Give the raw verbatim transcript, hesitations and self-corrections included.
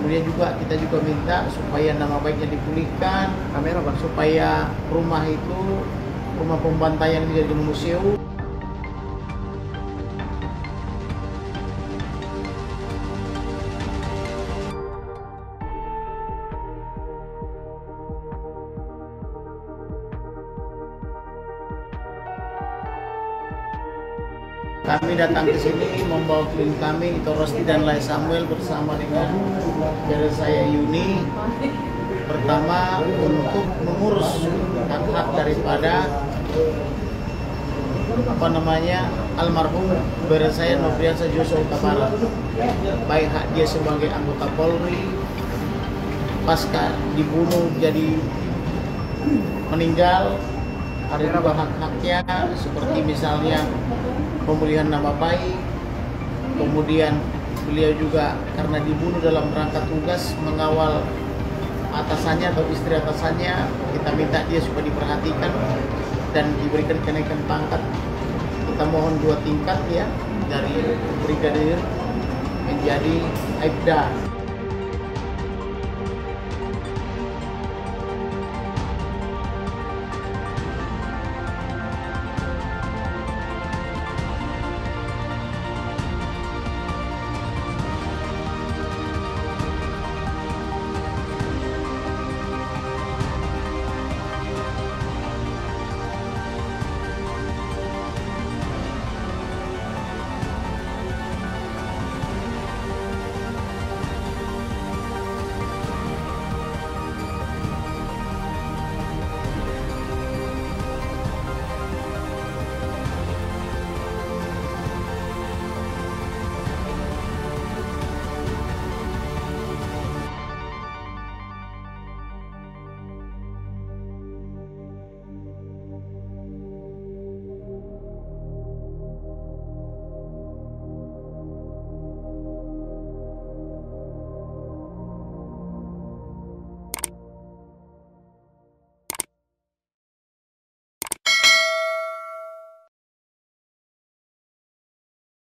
Kemudian juga kita juga minta supaya nama baiknya dipulihkan, Kamera bang. supaya rumah itu, rumah pembantaian tidak jadi museum. Kami datang ke sini membawa klien kami, Ito Rosti dan Lai Samuel bersama dengan saudara saya Yuni. Pertama untuk mengurus hak-hak daripada apa namanya almarhum saudara saya Nofriansah Joshua Huta Barat, baik hak dia sebagai anggota Polri pasca dibunuh jadi meninggal, ada juga hak-haknya seperti misalnya pemulihan nama baik, kemudian beliau juga karena dibunuh dalam rangka tugas mengawal atasannya atau istri atasannya, kita minta dia supaya diperhatikan dan diberikan kenaikan pangkat. Kita mohon dua tingkat ya, dari brigadir menjadi aibda.